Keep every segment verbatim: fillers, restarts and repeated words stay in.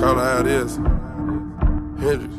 Call it how it is. Hendrix.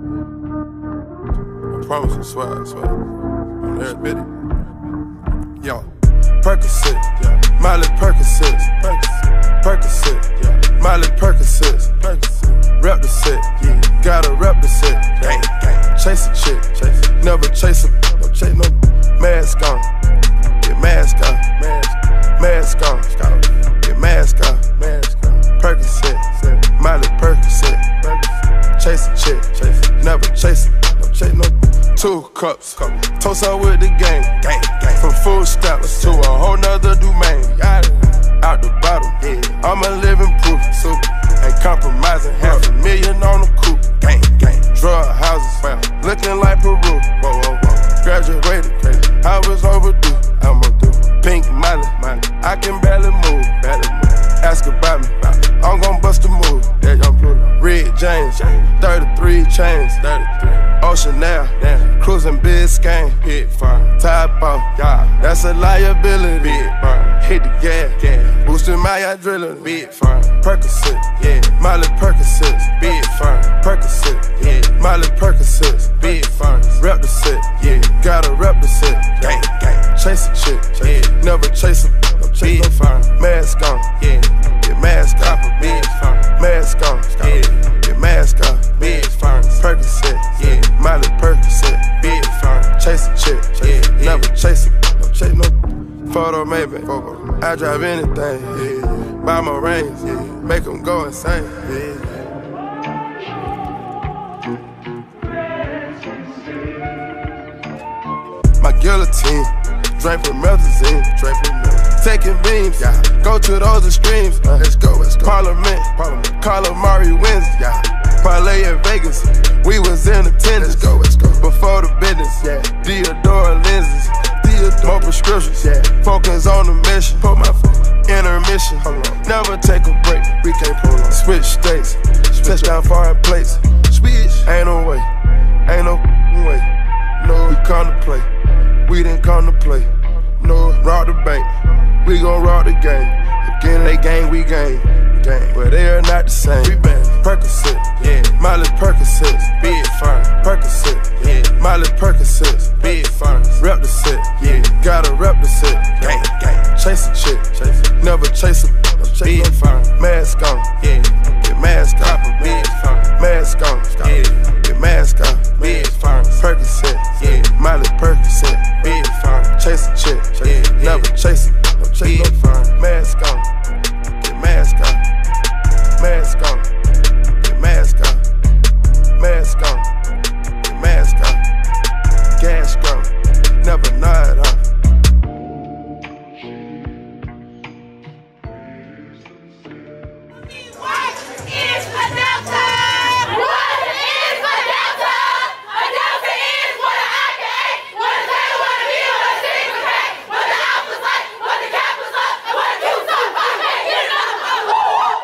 I promise you, swear, I swear. On every bit. Yo. Percocet, yeah. Miley Percocet, Percocet, yeah. Miley Percocet, rep the set, yeah. Gotta rep the set, gang, gang. Chase a chick, chase. Never chase a, no chase no mask on, get mask on, mask on, get mask on, Percocet, Miley Percocet, chase a chick, chase. Never chase no chase no. Two cups, toast up with the gang, gang, gang. From food stamps to a whole nother domain. Out the bottom, yeah. I'm a living proof, so ain't compromising. Half a million on the coupe, gang, gang. Drug houses, well, looking like Peru. Whoa, whoa, whoa. Graduated, crazy. I was overdue, I'm overdue. Pink Miley, Miley. I can barely move, barely move. Ask about me, I'm gon' bust a move. Yeah, I'm blue. Red James, thirty-three chains, thirty-three. Ocean now, damn. Cruising Biscayne, hit fire. Tide off, yeah. That's a liability. Big fire. Hit the gas, gas. Boosting my adrenaline. Big fire. Percocet, yeah. Miley Percocet, big fire. Percocet, yeah. Miley Percocet, big fire. Rep the set, yeah. Gotta rep the set, gang, gang. Chase a chick, chase. Yeah. Never chase a, no chase no fire. Mask on, yeah. Get mask on, big fire. Mask on, yeah. Get mask on, big fire. Percocet, yeah. Miley Percocet, big fire. Chase a chick, chase. Yeah. Never chase a, no chase no photo maybe. I drive anything, yeah. Buy my rings, yeah. Make them go insane, yeah. My guillotine, drink from Melazine, drink from Melazine. Taking beams, yeah. Go to those extremes, uh, let's go, let's go. Parliament, Parliament. Calamari wins, yeah. Parlay in Vegas, we was in attendance. Let's go, let's go. Before the business, yeah. Deodora lenses, Deodora. More prescriptions, yeah. Focus on the mission. Put my intermission. Never take a break, we can't pull on. Switch states, Switch touchdown foreign plates. Switch, ain't no way, ain't no way. No, we come to play, we didn't come to play. No, rob the bank, we gon' rob the game. Again, they gang, we gang. But they are not the same. We been Percocet, yeah. Miley Percocet, big fire. Percocet, yeah. Miley Percocet, big fire. Rep the set, yeah. Gotta rep the set, gang, gang. Chase a chick, chase. Never chase a, no chase big no fire. Mask on, yeah. Get mask on, big fire. Mask on, yeah. Get mask on, big fire. Percocet, yeah. Miley Percocet, big fire. Chase a chick, chase. Yeah. Never chase a, no chase no fire. Mask on, get mask on. Mask on, get mask on, mask on, get mask on, gas gone, never nod off. What is a Delta? What is a Delta? A Delta is what an I K A, what a Theta, what a B, what a Sigma K, what the Alpha's like, what the Kappa's like, and what a Q's like. I can't get another one.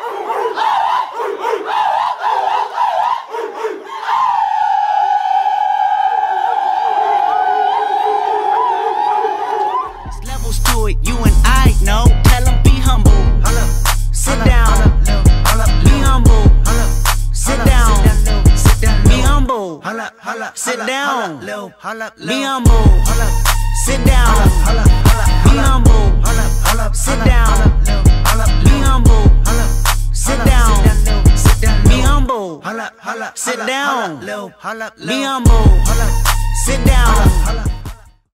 You and I know, tell them be humble. Sit down, be humble. Sit down, be humble. Sit down, be humble. Sit down, be humble. Sit down, be humble. Sit down, be humble. Sit down, be humble. Sit down.